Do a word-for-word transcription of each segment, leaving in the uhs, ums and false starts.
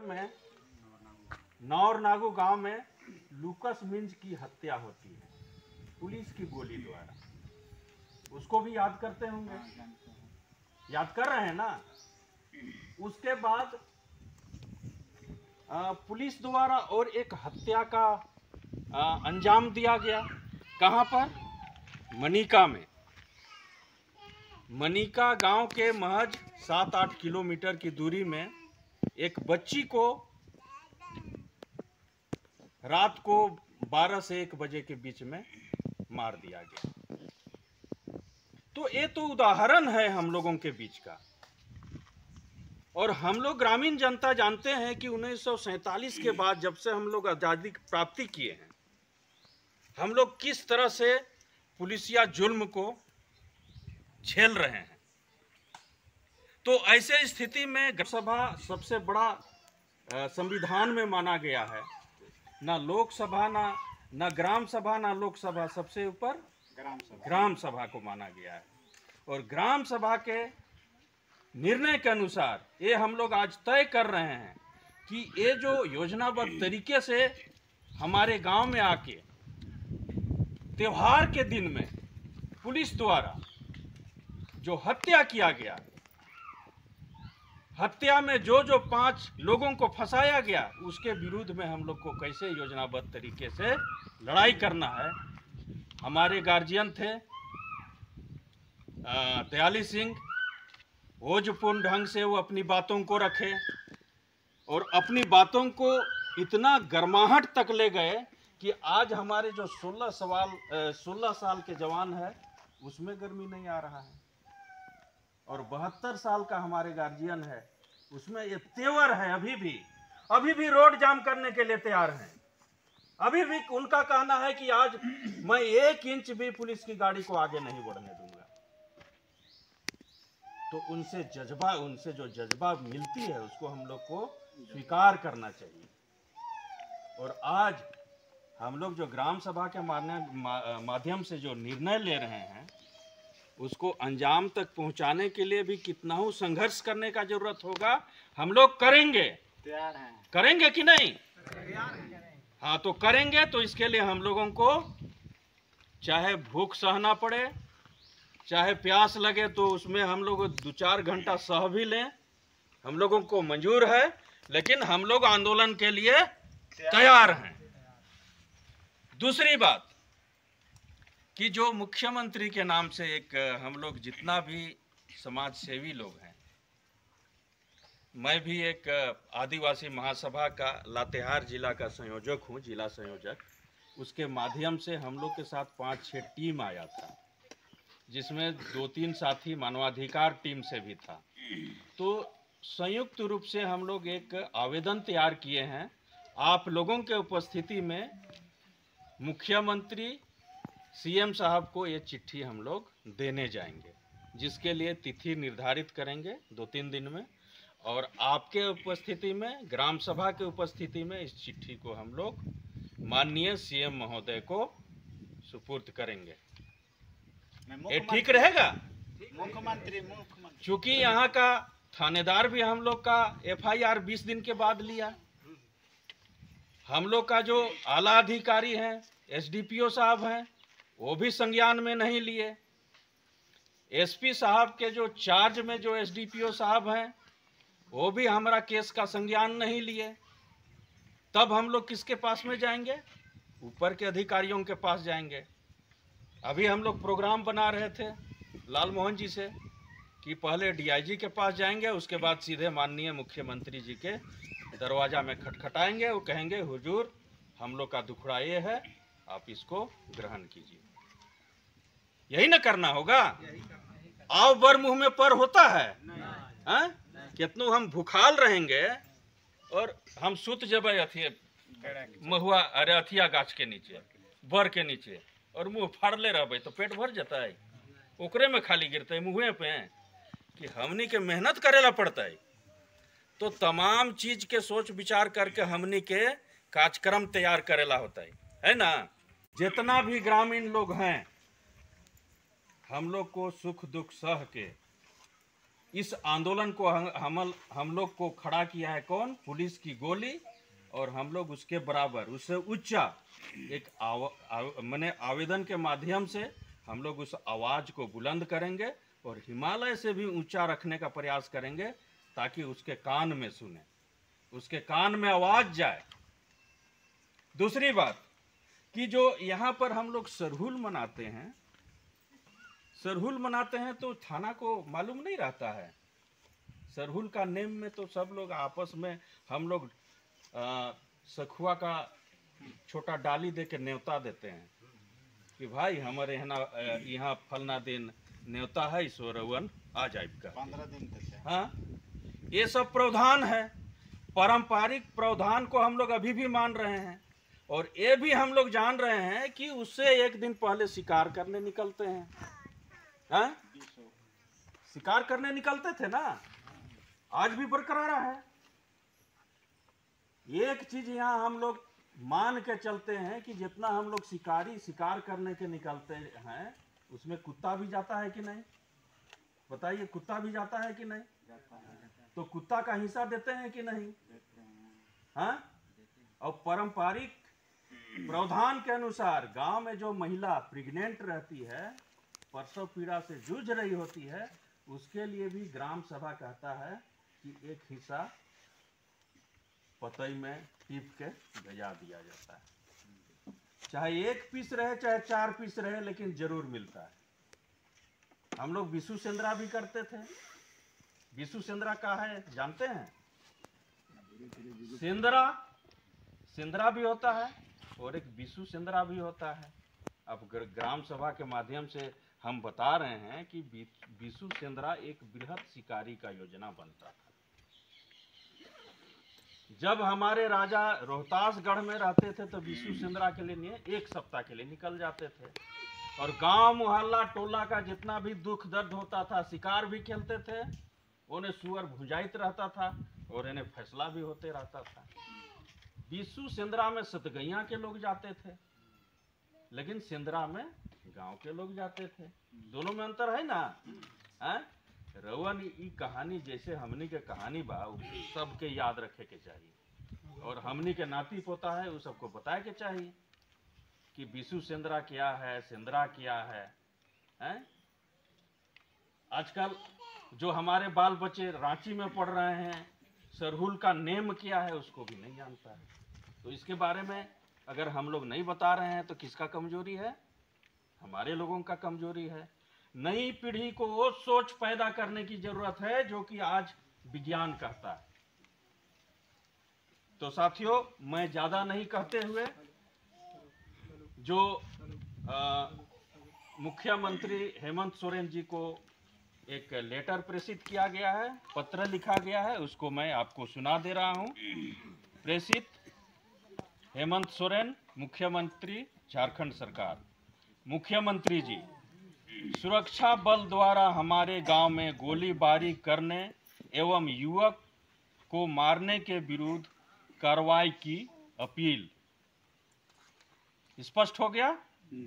में नौरनागू गांव में लूकस मिंज की हत्या होती है पुलिस की गोली द्वारा। उसको भी याद करते होंगे, याद कर रहे हैं ना। उसके बाद आ, पुलिस द्वारा और एक हत्या का आ, अंजाम दिया गया। कहां पर? मनिका में। मनिका गांव के महज सात आठ किलोमीटर की दूरी में एक बच्ची को रात को बारह से एक बजे के बीच में मार दिया गया। तो ये तो उदाहरण है हम लोगों के बीच का। और हम लोग ग्रामीण जनता जानते हैं कि उन्नीस सौ सैंतालीस के बाद जब से हम लोग आज़ादी की प्राप्ति किए हैं, हम लोग किस तरह से पुलिसिया जुल्म को झेल रहे हैं। तो ऐसे स्थिति में सभा सबसे बड़ा संविधान में माना गया है। ना लोकसभा ना ना ग्राम सभा ना लोकसभा, सबसे ऊपर ग्राम सभा ग्राम सभा को माना गया है। और ग्राम सभा के निर्णय के अनुसार ये हम लोग आज तय कर रहे हैं कि ये जो योजनाबद्ध तरीके से हमारे गांव में आके त्योहार के दिन में पुलिस द्वारा जो हत्या किया गया, हत्या में जो जो पांच लोगों को फंसाया गया, उसके विरुद्ध में हम लोग को कैसे योजनाबद्ध तरीके से लड़ाई करना है। हमारे गार्जियन थे दयाली सिंह, ओजपूर्ण ढंग से वो अपनी बातों को रखे और अपनी बातों को इतना गर्माहट तक ले गए कि आज हमारे जो सोलह सवाल सोलह साल के जवान है उसमें गर्मी नहीं आ रहा है, और बहत्तर साल का हमारे गार्जियन है उसमें ये तेवर है। अभी भी अभी भी रोड जाम करने के लिए तैयार हैं। अभी भी उनका कहना है कि आज मैं एक इंच भी पुलिस की गाड़ी को आगे नहीं बढ़ने दूंगा। तो उनसे जज्बा उनसे जो जज्बा मिलती है उसको हम लोग को स्वीकार करना चाहिए। और आज हम लोग जो ग्राम सभा के माध्यम से जो निर्णय ले रहे हैं उसको अंजाम तक पहुंचाने के लिए भी कितना ही संघर्ष करने का जरूरत होगा, हम लोग करेंगे। तैयार हैं। करेंगे कि नहीं? हाँ, तो करेंगे। तो इसके लिए हम लोगों को चाहे भूख सहना पड़े, चाहे प्यास लगे, तो उसमें हम लोग दो चार घंटा सह भी लें, हम लोगों को मंजूर है। लेकिन हम लोग आंदोलन के लिए तैयार हैं। दूसरी बात कि जो मुख्यमंत्री के नाम से एक हम लोग जितना भी समाज सेवी लोग हैं, मैं भी एक आदिवासी महासभा का लातेहार जिला का संयोजक हूं, जिला संयोजक। उसके माध्यम से हम लोग के साथ पाँच छः टीम आया था, जिसमें दो तीन साथी मानवाधिकार टीम से भी था। तो संयुक्त रूप से हम लोग एक आवेदन तैयार किए हैं। आप लोगों के उपस्थिति में मुख्यमंत्री सीएम साहब को ये चिट्ठी हम लोग देने जाएंगे, जिसके लिए तिथि निर्धारित करेंगे दो तीन दिन में। और आपके उपस्थिति में, ग्राम सभा के उपस्थिति में इस चिट्ठी को हम लोग माननीय सीएम महोदय को सुपुर्द करेंगे। ये ठीक रहेगा? मुख्यमंत्री चूंकि यहाँ का थानेदार भी हम लोग का एफआईआर बीस दिन के बाद लिया, हम लोग का जो आला अधिकारी हैं, एसडीपीओ साहब हैं, वो भी संज्ञान में नहीं लिए। एसपी साहब के जो चार्ज में जो एसडीपीओ साहब हैं वो भी हमारा केस का संज्ञान नहीं लिए। तब हम लोग किसके पास में जाएंगे? ऊपर के अधिकारियों के पास जाएंगे। अभी हम लोग प्रोग्राम बना रहे थे लाल मोहन जी से कि पहले डीआईजी के पास जाएंगे, उसके बाद सीधे माननीय मुख्यमंत्री जी के दरवाजा में खटखटाएंगे। वो कहेंगे हुजूर हम लोग का दुखड़ा ये है, आप इसको ग्रहण कीजिए। यही ना करना होगा? आओ बर मुंह में पर होता है, हाँ? कितनों हम भूखाल रहेंगे और हम सुत जब अथिए महुआ अरे अथिया गाछ के नीचे, बर के नीचे, और मुंह फाड़ले रहबे तो पेट भर जाता है, ओकरे में खाली गिरता है मुँहे पे। कि हमनी के मेहनत करेला पड़ता है। तो तमाम चीज के सोच विचार करके हमनी के कार्यक्रम तैयार करेला होता है, है ना? जितना भी ग्रामीण लोग हैं, हम लोग को सुख दुख सह के इस आंदोलन को हम हम, हम लोग को खड़ा किया है कौन? पुलिस की गोली। और हम लोग उसके बराबर, उससे ऊंचा एक आव, आव, मैंने आवेदन के माध्यम से हम लोग उस आवाज़ को बुलंद करेंगे और हिमालय से भी ऊंचा रखने का प्रयास करेंगे, ताकि उसके कान में सुने, उसके कान में आवाज़ जाए। दूसरी बात कि जो यहाँ पर हम लोग सरहुल मनाते हैं, सरहुल मनाते हैं तो थाना को मालूम नहीं रहता है। सरहुल का नेम में तो सब लोग आपस में हम लोग आ, सखुआ का छोटा डाली दे के न्योता देते हैं कि भाई हमारे यहाँ यहाँ फलना दिन न्योता है, ईश्वरवन आ जाएगा, पंद्रह दिन देते हैं। हाँ, ये सब प्रावधान है, पारंपरिक प्रावधान को हम लोग अभी भी मान रहे हैं। और ये भी हम लोग जान रहे हैं कि उससे एक दिन पहले शिकार करने निकलते हैं। हाँ, शिकार करने निकलते थे ना, आज भी बरकरार है। एक चीज यहाँ हम लोग मान के चलते हैं कि जितना हम लोग शिकारी शिकार करने के निकलते हैं, उसमें कुत्ता भी जाता है कि नहीं? बताइए, कुत्ता भी जाता है कि नहीं? जाता है। तो कुत्ता का हिस्सा देते हैं कि नहीं? हाँ, और पारंपरिक प्रावधान के अनुसार गांव में जो महिला प्रेग्नेंट रहती है, प्रसव पीड़ा से जूझ रही होती है, उसके लिए भी ग्राम सभा कहता है कि एक हिस्सा पतई में टीप के भेजा दिया जाता है। चाहे एक पीस रहे चाहे चार पीस रहे, लेकिन जरूर मिलता है। हम लोग विशु सेंद्रा भी करते थे। विशु सेंद्रा का है जानते हैं? सेंद्रा सेंद्रा भी होता है और एक विशु सेंद्रा भी होता है। अब ग्राम सभा के माध्यम से हम बता रहे हैं कि विशु सेंद्रा एक बृहद शिकारी का योजना बनता था। जब हमारे राजा रोहतासगढ़ में रहते थे तो विशु सेंद्रा के लिए एक सप्ताह के लिए निकल जाते थे, और गांव मोहल्ला टोला का जितना भी दुख दर्द होता था, शिकार भी खेलते थे, उन्हें सुअर भुजाइत रहता था और इन्हें फैसला भी होते रहता था। विशु सेंद्रा में सतगैया के लोग जाते थे, लेकिन सेंद्रा में गांव के लोग जाते थे। दोनों में अंतर है ना? है? रउन ई कहानी जैसे हमनी के कहानी बा, सबके याद रखे के चाहिए, और हमनी के नाती पोता है वो सबको बताए के चाहिए कि विशु सेंद्रा क्या है, सेंद्रा क्या है, हैं? आजकल जो हमारे बाल बच्चे रांची में पढ़ रहे हैं, सरहुल का नेम क्या है उसको भी नहीं जानता है। तो इसके बारे में अगर हम लोग नहीं बता रहे हैं तो किसका कमजोरी है? हमारे लोगों का कमजोरी है। नई पीढ़ी को वो सोच पैदा करने की जरूरत है जो कि आज विज्ञान कहता है। तो साथियों, मैं ज्यादा नहीं कहते हुए, जो मुख्यमंत्री हेमंत सोरेन जी को एक लेटर प्रेषित किया गया है, पत्र लिखा गया है, उसको मैं आपको सुना दे रहा हूं। प्रेषित हेमंत सोरेन, मुख्यमंत्री झारखंड सरकार। मुख्यमंत्री जी, सुरक्षा बल द्वारा हमारे गांव में गोलीबारी करने एवं युवक को मारने के विरुद्ध कार्रवाई की अपील। स्पष्ट हो गया?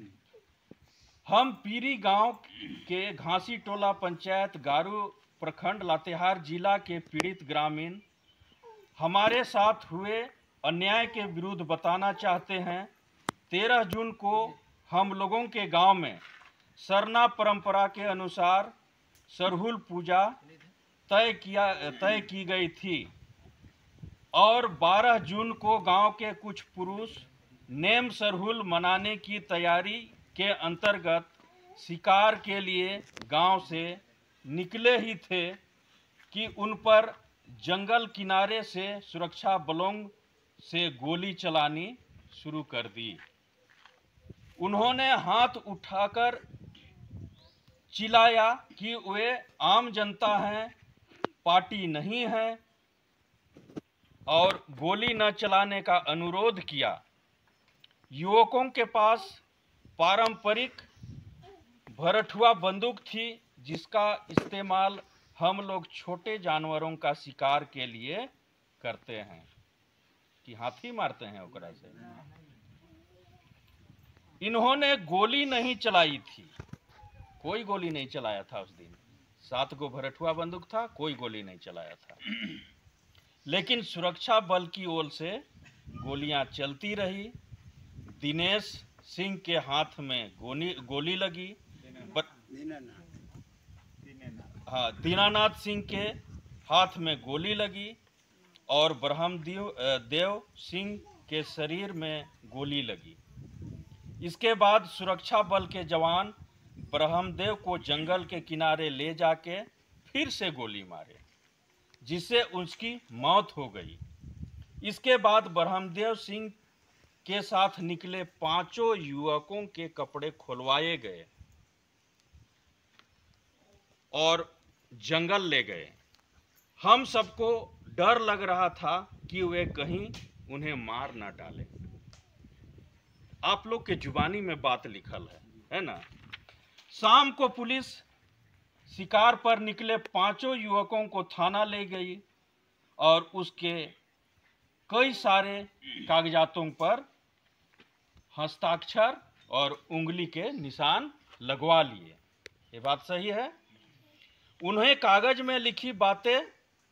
हम पीरी गांव के घासी टोला पंचायत गारू प्रखंड लातेहार जिला के पीड़ित ग्रामीण हमारे साथ हुए अन्याय के विरुद्ध बताना चाहते हैं। तेरह जून को हम लोगों के गांव में सरना परंपरा के अनुसार सरहुल पूजा तय किया तय की गई थी, और बारह जून को गांव के कुछ पुरुष नेम सरहुल मनाने की तैयारी के अंतर्गत शिकार के लिए गांव से निकले ही थे कि उन पर जंगल किनारे से सुरक्षा बलों से गोली चलानी शुरू कर दी। उन्होंने हाथ उठाकर चिल्लाया कि वे आम जनता हैं, पार्टी नहीं है, और गोली न चलाने का अनुरोध किया। युवकों के पास पारंपरिक भरठुआ बंदूक थी, जिसका इस्तेमाल हम लोग छोटे जानवरों का शिकार के लिए करते हैं, कि हाथी मारते हैं ओकरा से। इन्होंने गोली नहीं चलाई थी, कोई गोली नहीं चलाया था उस दिन, सात गो भरठुआ बंदूक था, कोई गोली नहीं चलाया था। लेकिन सुरक्षा बल की ओर से गोलियां चलती रही। दिनेश सिंह के हाथ में गोली गोली लगी। हाँ, दीनानाथ सिंह के हाथ में गोली लगी और ब्रह्मदेव देव सिंह के शरीर में गोली लगी। इसके बाद सुरक्षा बल के जवान ब्रह्मदेव को जंगल के किनारे ले जाके फिर से गोली मारे, जिससे उसकी मौत हो गई। इसके बाद ब्रह्मदेव सिंह के साथ निकले पांचों युवकों के कपड़े खुलवाए गए और जंगल ले गए। हम सबको डर लग रहा था कि वे कहीं उन्हें मार ना डालें। आप लोग के जुबानी में बात लिखल है, है ना। शाम को पुलिस शिकार पर निकले पांचों युवकों को थाना ले गई और उसके कई सारे कागजातों पर हस्ताक्षर और उंगली के निशान लगवा लिए। ये बात सही है। उन्हें कागज में लिखी बातें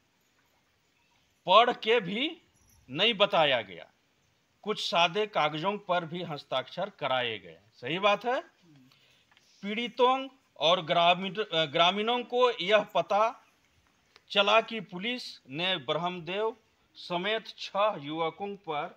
पढ़ के भी नहीं बताया गया। कुछ सादे कागजों पर भी हस्ताक्षर कराए गए। सही बात है। पीड़ितों और ग्रामीण ग्रामीणों को यह पता चला कि पुलिस ने ब्रह्मदेव समेत छह युवकों पर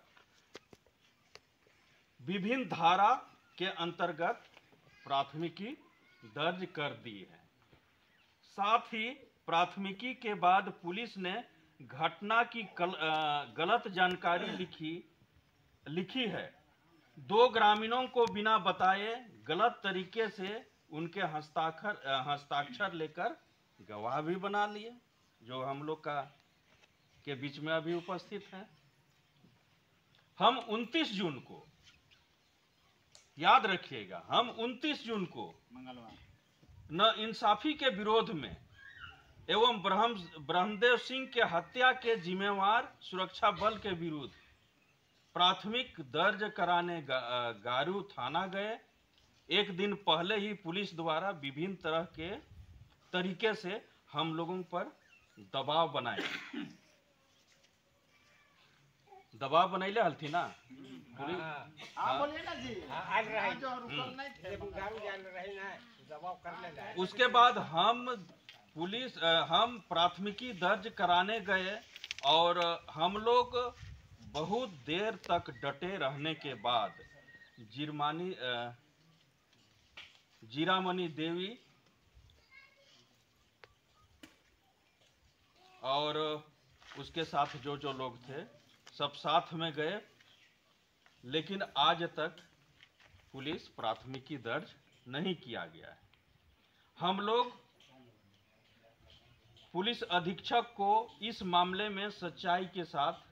विभिन्न धारा के अंतर्गत प्राथमिकी दर्ज कर दी है। साथ ही प्राथमिकी के बाद पुलिस ने घटना की कल, गलत जानकारी लिखी लिखी है। दो ग्रामीणों को बिना बताए गलत तरीके से उनके हस्ताक्षर हस्ताक्षर लेकर गवाह भी बना लिए, जो हम लोग का के बीच में अभी उपस्थित हैं। हम उनतीस जून को, याद रखिएगा, हम उनतीस जून को मंगलवार न इंसाफी के विरोध में एवं ब्रह्म ब्रह्मदेव सिंह के हत्या के जिम्मेवार सुरक्षा बल के विरुद्ध प्राथमिक दर्ज कराने गा, गारू थाना गए। एक दिन पहले ही पुलिस द्वारा विभिन्न तरह के तरीके से हम लोगों पर दबाव बनाए दबाव बनैले हलथी ना। उसके बाद हम पुलिस हम प्राथमिकी दर्ज कराने गए और हम लोग बहुत देर तक डटे रहने के बाद जीरमानी जीरामणि देवी और उसके साथ जो जो लोग थे सब साथ में गए, लेकिन आज तक पुलिस प्राथमिकी दर्ज नहीं किया गया है। हम लोग पुलिस अधीक्षक को इस मामले में सच्चाई के साथ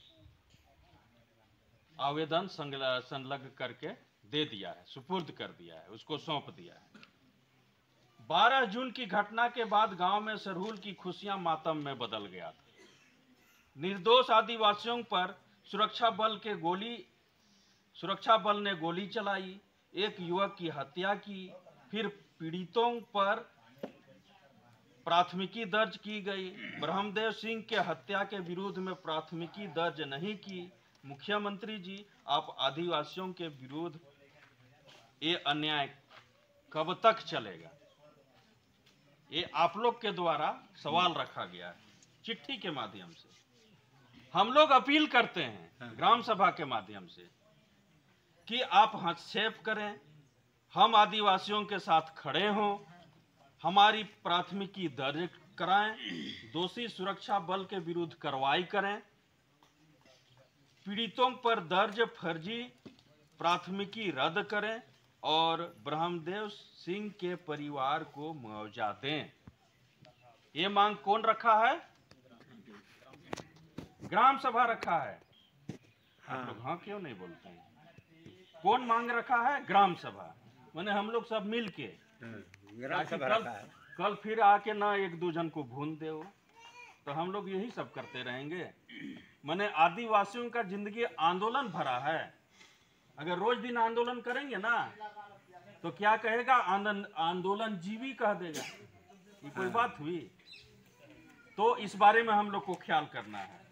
आवेदन संलग्न करके दे दिया है, सुपुर्द कर दिया है, उसको सौंप दिया है। बारह जून की घटना के बाद गांव में सरहुल की खुशियां मातम में बदल गया था। निर्दोष आदिवासियों पर सुरक्षा बल के गोली सुरक्षा बल ने गोली चलाई, एक युवक की हत्या की, फिर पीड़ितों पर प्राथमिकी दर्ज की गई। ब्रह्मदेव सिंह के हत्या के विरोध में प्राथमिकी दर्ज नहीं की। मुख्यमंत्री जी, आप आदिवासियों के विरुद्ध ये अन्याय कब तक चलेगा? ये आप लोग के द्वारा सवाल रखा गया है चिट्ठी के माध्यम से। हम लोग अपील करते हैं ग्राम सभा के माध्यम से कि आप हस्तक्षेप करें, हम आदिवासियों के साथ खड़े हों, हमारी प्राथमिकी दर्ज कराएं, दोषी सुरक्षा बल के विरुद्ध कार्रवाई करें, पीड़ितों पर दर्ज फर्जी प्राथमिकी रद्द करें और ब्रह्मदेव सिंह के परिवार को मुआवजा दें। ये मांग कौन रखा है? ग्राम सभा रखा है। हाँ। आप लोग हाँ क्यों नहीं बोलते हैं? कौन मांग रखा है? ग्राम सभा। मैंने हम लोग सब मिल के ग्राम सभा रखा है। कल फिर आके ना एक दो जन को भून दे, तो हम लोग यही सब करते रहेंगे। मैंने आदिवासियों का जिंदगी आंदोलन भरा है। अगर रोज दिन आंदोलन करेंगे ना तो क्या कहेगा? आंदोलन जीवी कह देगा। ये कोई बात हुई? तो इस बारे में हम लोग को ख्याल करना है।